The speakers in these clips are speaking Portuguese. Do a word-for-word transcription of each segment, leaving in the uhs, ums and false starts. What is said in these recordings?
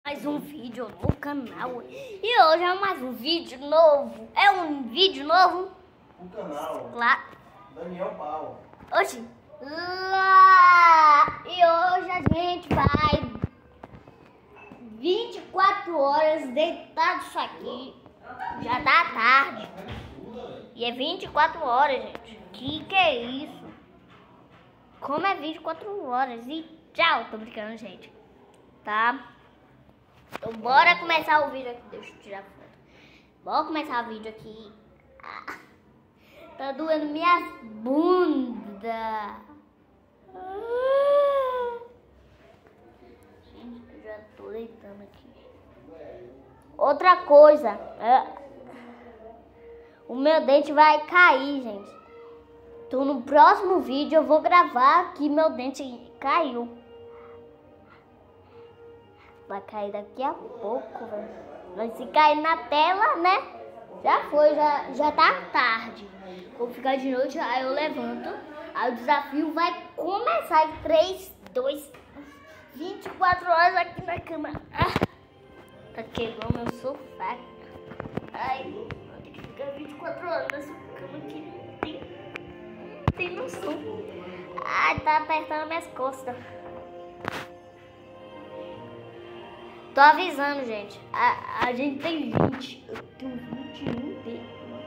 Mais um vídeo no canal. E hoje é mais um vídeo novo. É um vídeo novo O canal lá. Daniel Paulo. Hoje lá. E hoje a gente vai vinte e quatro horas deitado isso aqui. Já tá tarde. E é vinte e quatro horas, gente. Que que é isso? Como é vinte e quatro horas? E tchau, tô brincando, gente. Tá? Então bora começar o vídeo aqui. Deixa eu tirar foto. Bora começar o vídeo aqui. Ah, tá doendo minhas bundas. Ah. Gente, eu já tô deitando aqui. Outra coisa. É, o meu dente vai cair, gente. Então no próximo vídeo eu vou gravar que meu dente caiu. Vai cair daqui a pouco, velho. Mas se cair na tela, né? Já foi, já, já tá tarde. Vou ficar de noite, aí eu levanto. Aí o desafio vai começar em três, dois, vinte e quatro horas aqui na cama. Ah, tá queimando meu sofá. Ai, vou ter que ficar vinte e quatro horas nessa cama aqui. Não tem, não tem noção. Ai, tá apertando minhas costas. Tô avisando, gente. A, a gente tem vinte. Eu tenho vinte e um dele.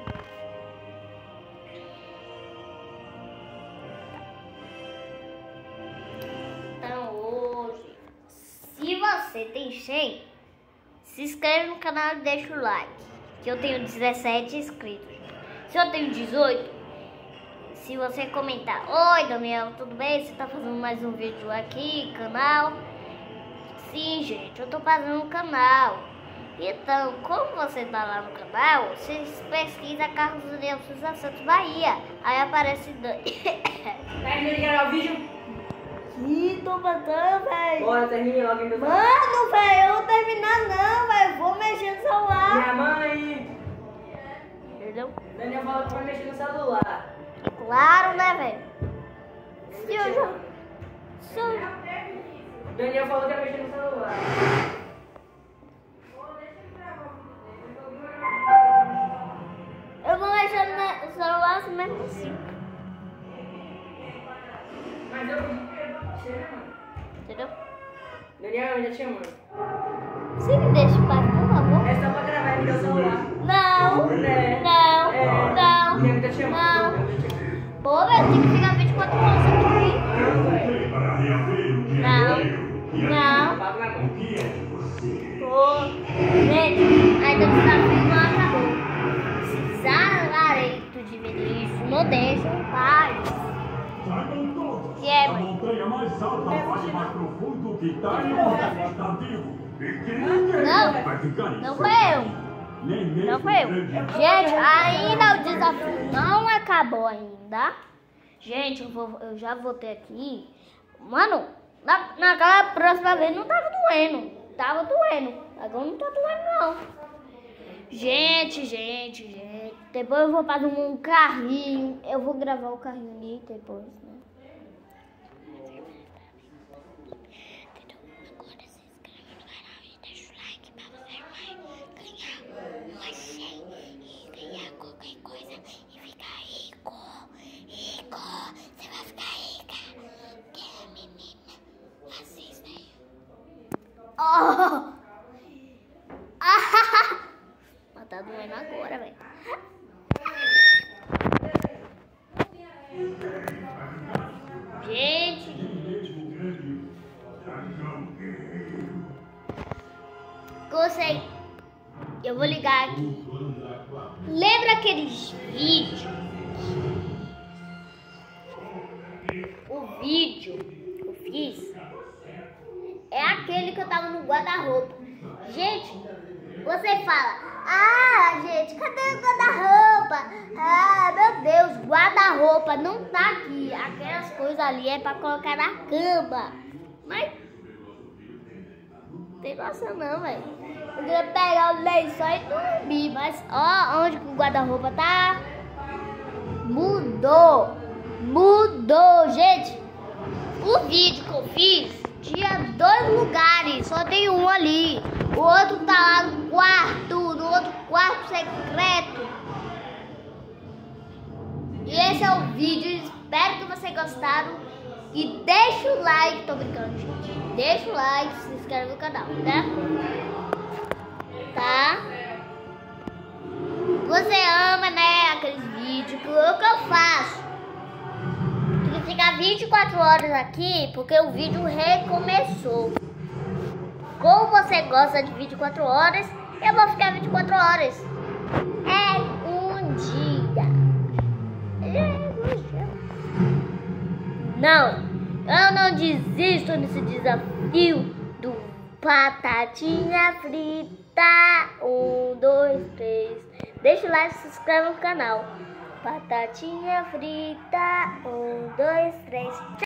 Então hoje, se você tem cem, se inscreve no canal e deixa o like. Que eu tenho dezessete inscritos. Se eu tenho dezoito, se você comentar: oi Daniel, tudo bem? Você tá fazendo mais um vídeo aqui, canal? Sim, gente, eu tô fazendo um canal. Então, como você tá lá no canal, você pesquisa Carlos Daniel Souza Santos Bahia. Aí aparece Dani. Termina de gravar o vídeo? Ih, tô matando, velho. Bora, termina logo então. Mano, velho, eu vou terminar não, velho. Vou mexer no celular. Minha mãe. Entendeu? Daniel falou que vai mexer no celular. Claro, né, velho? Se eu já... Se eu... Daniel falou que ia mexer no celular. Eu vou mexer no celular mesmo assim. Mas eu te amo. Entendeu? Daniel, eu ainda te amo. Você me deixa em paz, por favor? É só pra gravar e me dar o celular. Não, É. não, É. não, Daniel, eu te amo. não. Eu te amo. Pô, velho, tem que ficar vinte e quatro horas aqui. Não, velho. Não, não. Paga na mão. Pô, gente, ainda o desafio não acabou. Zalareito de Veríssimo, não deixa em paz. Que é, A mãe? montanha mais alta vai mais profundo que tá e o está vivo. E que ninguém Não, vai ficar em não seu foi eu. caminho. Nem mesmo Não foi eu. grande Gente, ainda o desafio não acabou ainda. Gente, eu, vou, eu já voltei aqui. Mano, na, naquela próxima vez não tava doendo. Tava doendo. Agora não tá doendo, não. Gente, gente, gente. Depois eu vou fazer um carrinho. Eu vou gravar o carrinho ali depois, né? Agora se inscreve no canal e deixa o like pra você ganhar uma cem e ganhar qualquer coisa e ficar rico. Rico. Você vai ficar rica. Que é, menina? Assista aí. Oh! Ah! Mas tá doendo agora, velho. Gente. Gostei. Eu vou ligar aqui. Lembra aqueles vídeos? O vídeo que eu fiz é aquele que eu tava no guarda-roupa. Gente, você fala: ah, gente, cadê o guarda-roupa? Ah, meu Deus, guarda-roupa não tá aqui. Aquelas coisas ali é pra colocar na cama. Mas não tem noção não, velho. Eu queria pegar o lençol e dormir. Mas ó, onde que o guarda-roupa tá? Mudou. Mudou, gente. O vídeo que eu fiz tinha dois lugares, só tem um ali. O outro tá lá no quarto, no outro quarto secreto. E esse é o vídeo, espero que vocês gostaram. E deixa o like, tô brincando, gente. Deixa o like, se inscreve no canal, tá? Tá? Você ama, né, aqueles vídeos que o que eu faço? Tem que ficar vinte e quatro horas aqui, porque o vídeo recomeçou. Como você gosta de vinte e quatro horas, eu vou ficar vinte e quatro horas. É um dia. Não, eu não desisto nesse desafio do Batatinha Frita. Um, dois, três. Deixa o like e se inscreve no canal. Batatinha Frita. Um, dois, três.